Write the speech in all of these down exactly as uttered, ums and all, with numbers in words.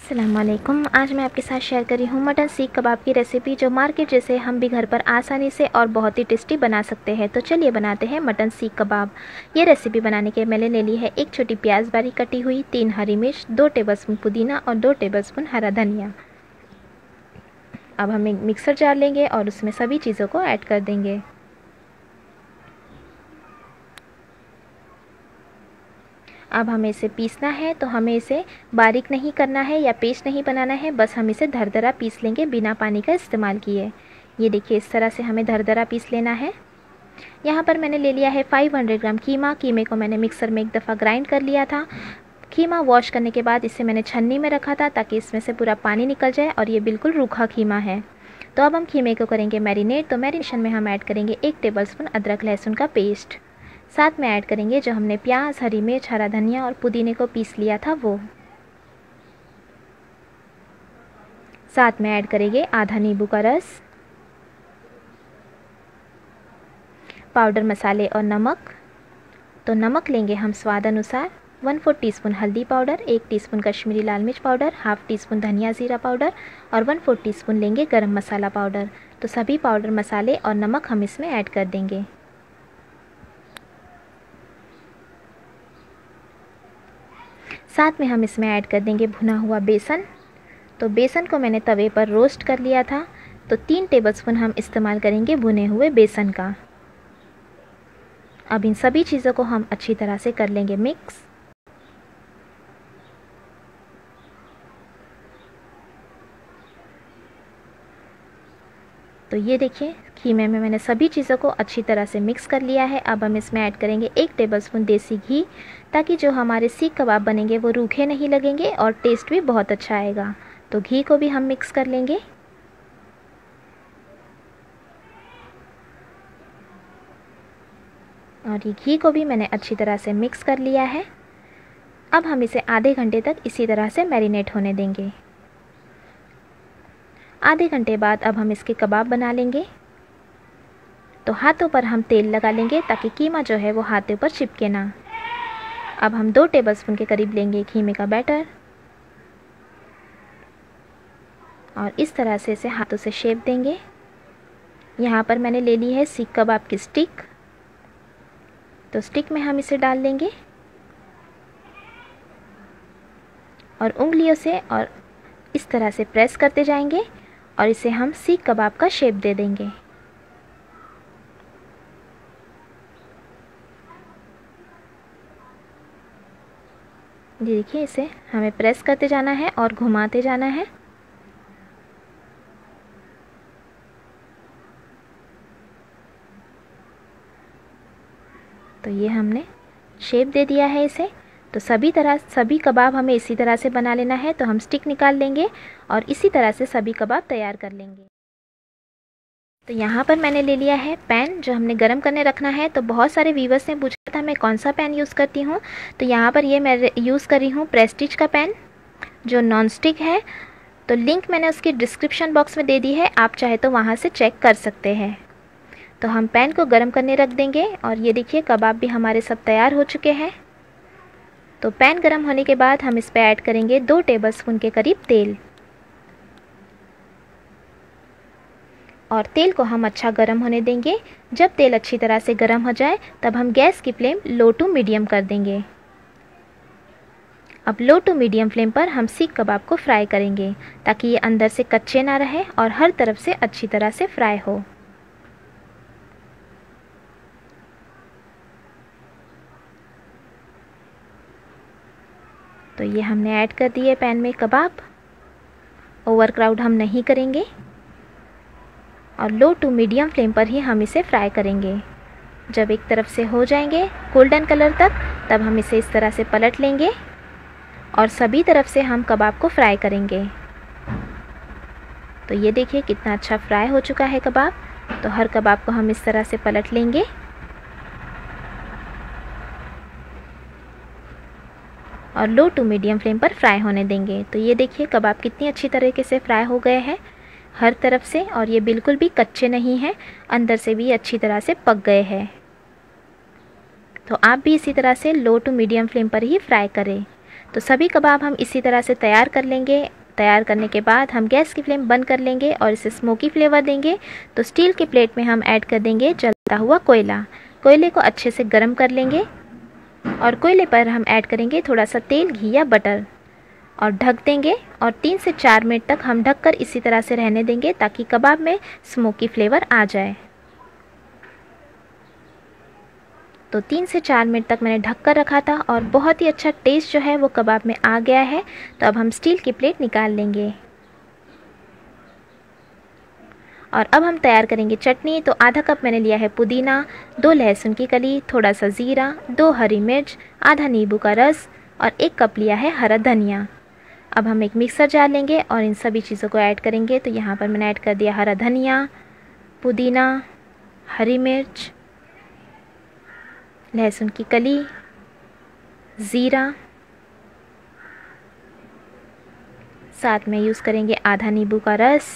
अस्सलामुअलैकुम। आज मैं आपके साथ शेयर कर रही हूँ मटन सीख कबाब की रेसिपी, जो मार्केट जैसे हम भी घर पर आसानी से और बहुत ही टेस्टी बना सकते हैं। तो चलिए बनाते हैं मटन सीख कबाब। ये रेसिपी बनाने के मैंने ले ली है एक छोटी प्याज बारीक कटी हुई, तीन हरी मिर्च, दो टेबलस्पून पुदीना और दो टेबलस्पून हरा धनिया। अब हम एक मिक्सर जार लेंगे और उसमें सभी चीज़ों को ऐड कर देंगे। अब हमें इसे पीसना है, तो हमें इसे बारीक नहीं करना है या पेस्ट नहीं बनाना है, बस हम इसे दरदरा पीस लेंगे बिना पानी का इस्तेमाल किए। ये देखिए, इस तरह से हमें दरदरा पीस लेना है। यहाँ पर मैंने ले लिया है पाँच सौ ग्राम कीमा। कीमे को मैंने मिक्सर में एक दफ़ा ग्राइंड कर लिया था। कीमा वॉश करने के बाद इसे मैंने छन्नी में रखा था ताकि इसमें से पूरा पानी निकल जाए और ये बिल्कुल रूखा कीमा है। तो अब हम कीमे को करेंगे मैरिनेट। तो मैरिनेशन में हम ऐड करेंगे एक टेबलस्पून अदरक लहसुन का पेस्ट। साथ में ऐड करेंगे जो हमने प्याज, हरी मिर्च, हरा धनिया और पुदीने को पीस लिया था वो। साथ में ऐड करेंगे आधा नींबू का रस, पाउडर मसाले और नमक। तो नमक लेंगे हम स्वाद अनुसार। वन फोर टीस्पून हल्दी पाउडर, एक टीस्पून कश्मीरी लाल मिर्च पाउडर, हाफ टी स्पून धनिया जीरा पाउडर और वन फोर टीस्पून लेंगे गरम मसाला पाउडर। तो सभी पाउडर, मसाले और नमक हम इसमें ऐड कर देंगे। साथ में हम इसमें ऐड कर देंगे भुना हुआ बेसन। तो बेसन को मैंने तवे पर रोस्ट कर लिया था, तो तीन टेबलस्पून हम इस्तेमाल करेंगे भुने हुए बेसन का। अब इन सभी चीज़ों को हम अच्छी तरह से कर लेंगे मिक्स। तो ये देखिए, कीमे में मैंने सभी चीज़ों को अच्छी तरह से मिक्स कर लिया है। अब हम इसमें ऐड करेंगे एक टेबलस्पून देसी घी, ताकि जो हमारे सीख कबाब बनेंगे वो रूखे नहीं लगेंगे और टेस्ट भी बहुत अच्छा आएगा। तो घी को भी हम मिक्स कर लेंगे। और ये घी को भी मैंने अच्छी तरह से मिक्स कर लिया है। अब हम इसे आधे घंटे तक इसी तरह से मैरिनेट होने देंगे। आधे घंटे बाद अब हम इसके कबाब बना लेंगे। तो हाथों पर हम तेल लगा लेंगे ताकि कीमा जो है वो हाथों पर चिपके ना। अब हम दो टेबलस्पून के करीब लेंगे कीमे का बैटर और इस तरह से इसे हाथों से शेप देंगे। यहाँ पर मैंने ले ली है सीख कबाब की स्टिक। तो स्टिक में हम इसे डाल लेंगे और उंगलियों से और इस तरह से प्रेस करते जाएंगे और इसे हम सीख कबाब का शेप दे देंगे। ये देखिए, इसे हमें प्रेस करते जाना है और घुमाते जाना है। तो ये हमने शेप दे दिया है इसे। तो सभी तरह सभी कबाब हमें इसी तरह से बना लेना है। तो हम स्टिक निकाल लेंगे और इसी तरह से सभी कबाब तैयार कर लेंगे। तो यहाँ पर मैंने ले लिया है पैन, जो हमने गरम करने रखना है। तो बहुत सारे व्यूवर्स ने पूछा था मैं कौन सा पैन यूज़ करती हूँ। तो यहाँ पर ये मैं यूज़ कर रही हूँ प्रेस्टीज का पैन, जो नॉन स्टिक है। तो लिंक मैंने उसकी डिस्क्रिप्शन बॉक्स में दे दी है, आप चाहे तो वहाँ से चेक कर सकते हैं। तो हम पैन को गर्म करने रख देंगे और ये देखिए, कबाब भी हमारे सब तैयार हो चुके हैं। तो पैन गर्म होने के बाद हम इस पर ऐड करेंगे दो टेबलस्पून के करीब तेल। और तेल को हम अच्छा गर्म होने देंगे। जब तेल अच्छी तरह से गर्म हो जाए तब हम गैस की फ्लेम लो टू मीडियम कर देंगे। अब लो टू मीडियम फ्लेम पर हम सीख कबाब को फ्राई करेंगे ताकि ये अंदर से कच्चे ना रहे और हर तरफ से अच्छी तरह से फ्राई हो। तो ये हमने ऐड कर दिए पैन में कबाब। ओवर क्राउड हम नहीं करेंगे और लो टू मीडियम फ्लेम पर ही हम इसे फ्राई करेंगे। जब एक तरफ से हो जाएंगे गोल्डन कलर तक, तब हम इसे इस तरह से पलट लेंगे और सभी तरफ से हम कबाब को फ्राई करेंगे। तो ये देखिए, कितना अच्छा फ्राई हो चुका है कबाब। तो हर कबाब को हम इस तरह से पलट लेंगे और लो टू मीडियम फ्लेम पर फ्राई होने देंगे। तो ये देखिए, कबाब कितनी अच्छी तरीके से फ्राई हो गए हैं हर तरफ से, और ये बिल्कुल भी कच्चे नहीं हैं, अंदर से भी अच्छी तरह से पक गए हैं। तो आप भी इसी तरह से लो टू मीडियम फ्लेम पर ही फ्राई करें। तो सभी कबाब हम इसी तरह से तैयार कर लेंगे। तैयार करने के बाद हम गैस की फ्लेम बंद कर लेंगे और इसे स्मोकी फ्लेवर देंगे। तो स्टील के प्लेट में हम ऐड कर देंगे जलता हुआ कोयला। कोयले को अच्छे से गर्म कर लेंगे और कोयले पर हम ऐड करेंगे थोड़ा सा तेल, घी या बटर और ढक देंगे और तीन से चार मिनट तक हम ढककर इसी तरह से रहने देंगे ताकि कबाब में स्मोकी फ्लेवर आ जाए। तो तीन से चार मिनट तक मैंने ढक कर रखा था और बहुत ही अच्छा टेस्ट जो है वो कबाब में आ गया है। तो अब हम स्टील की प्लेट निकाल लेंगे और अब हम तैयार करेंगे चटनी। तो आधा कप मैंने लिया है पुदीना, दो लहसुन की कली, थोड़ा सा ज़ीरा, दो हरी मिर्च, आधा नींबू का रस और एक कप लिया है हरा धनिया। अब हम एक मिक्सर जार लेंगे और इन सभी चीज़ों को ऐड करेंगे। तो यहाँ पर मैंने ऐड कर दिया हरा धनिया, पुदीना, हरी मिर्च, लहसुन की कली, ज़ीरा, साथ में यूज़ करेंगे आधा नींबू का रस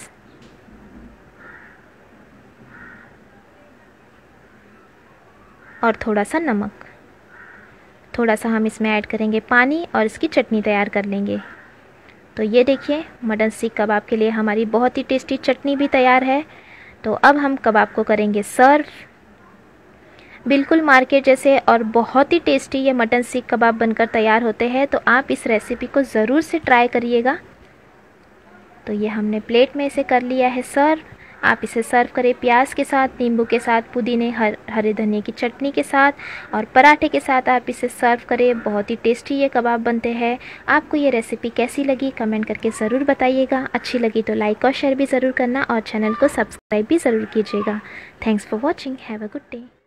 और थोड़ा सा नमक। थोड़ा सा हम इसमें ऐड करेंगे पानी और इसकी चटनी तैयार कर लेंगे। तो ये देखिए मटन सीख कबाब के लिए हमारी बहुत ही टेस्टी चटनी भी तैयार है। तो अब हम कबाब को करेंगे सर्व। बिल्कुल मार्केट जैसे और बहुत ही टेस्टी ये मटन सीख कबाब बनकर तैयार होते हैं। तो आप इस रेसिपी को ज़रूर से ट्राई करिएगा। तो ये हमने प्लेट में इसे कर लिया है सर्व। आप इसे सर्व करें प्याज के साथ, नींबू के साथ, पुदीने हर हरे धनिए की चटनी के साथ और पराठे के साथ आप इसे सर्व करें। बहुत ही टेस्टी ये कबाब बनते हैं। आपको ये रेसिपी कैसी लगी कमेंट करके ज़रूर बताइएगा। अच्छी लगी तो लाइक और शेयर भी ज़रूर करना और चैनल को सब्सक्राइब भी ज़रूर कीजिएगा। Thanks for watching. Have a good day.